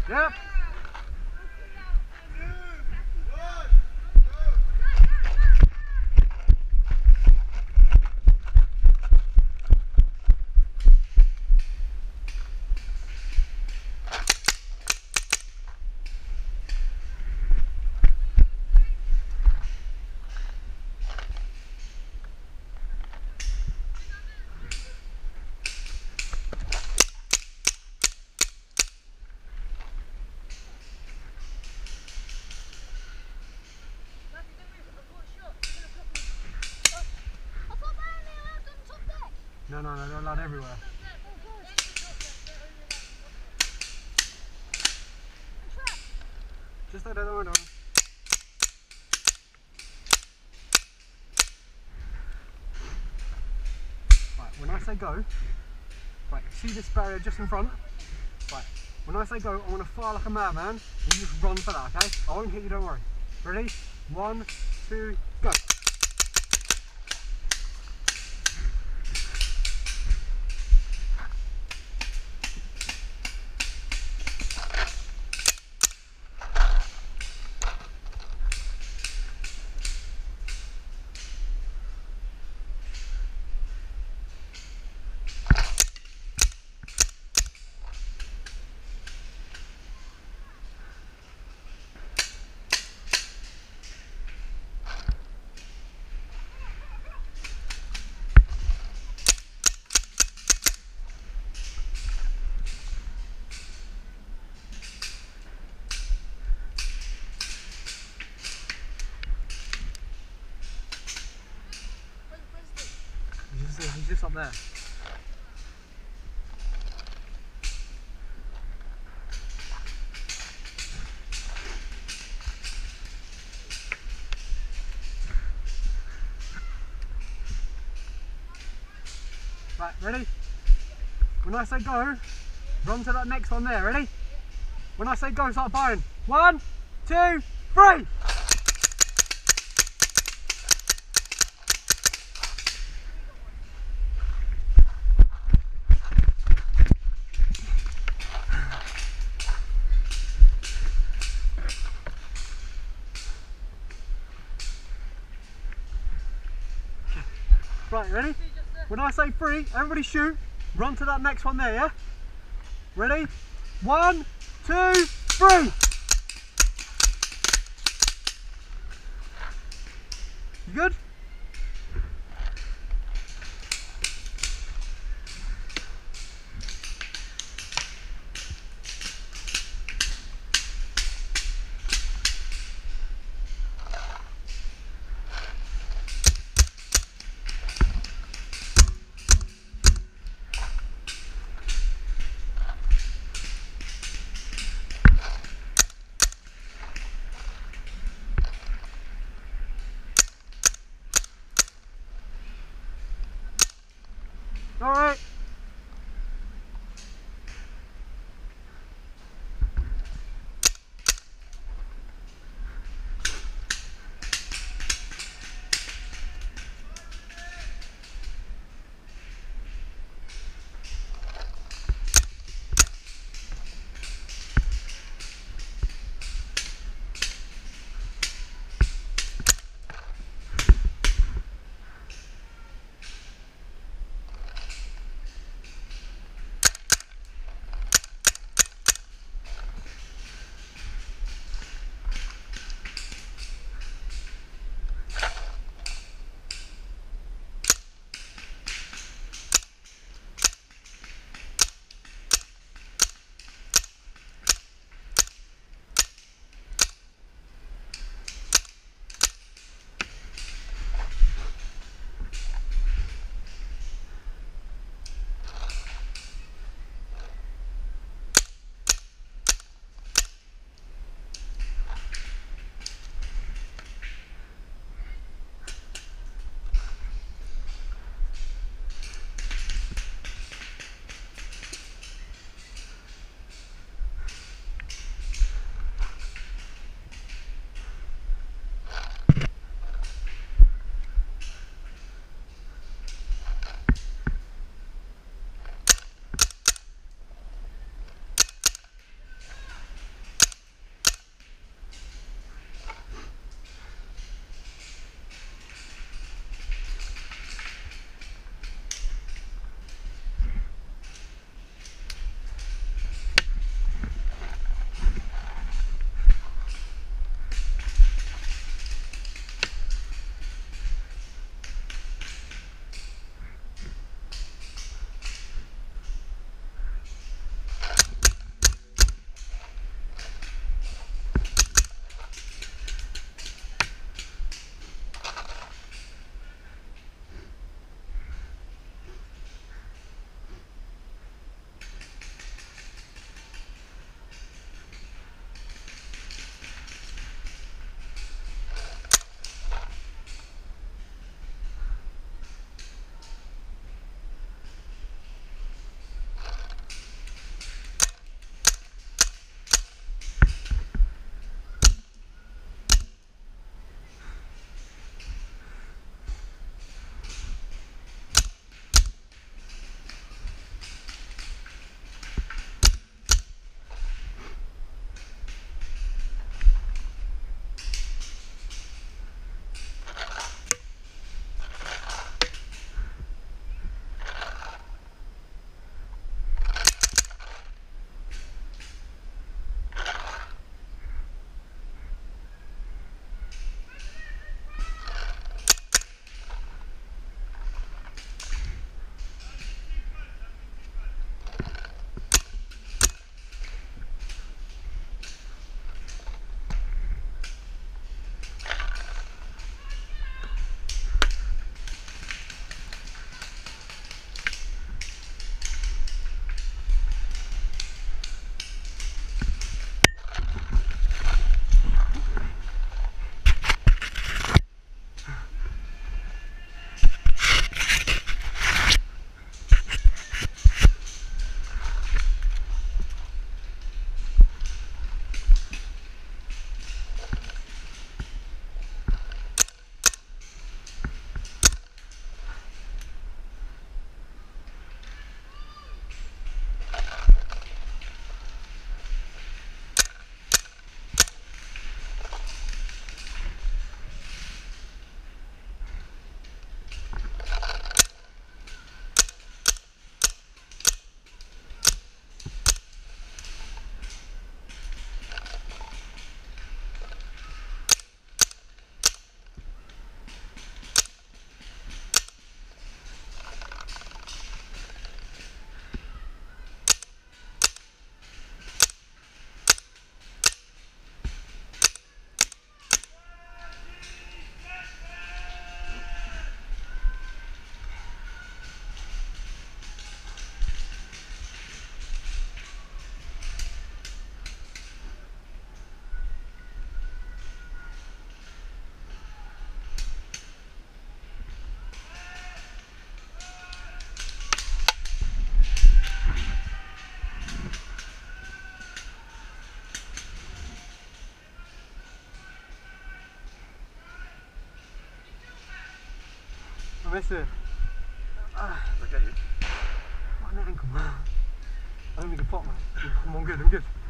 Yep. No, they're allowed everywhere. Just let it on. Right, when I say go, right, see this barrier just in front? Right, when I say go, I want to fire like a madman, and you just run for that, okay? I won't hit you, don't worry. Ready? 1, 2, go. He's just up there. Right, ready? When I say go, run to that next one there, ready? When I say go, start firing. 1, 2, 3! Right, ready? When I say 3, everybody shoot. Run to that next one there, yeah? Ready? 1, 2, 3! You good? miss it. Did I get you? What an ankle, man. I don't think I pot, man. I'm good, I'm good.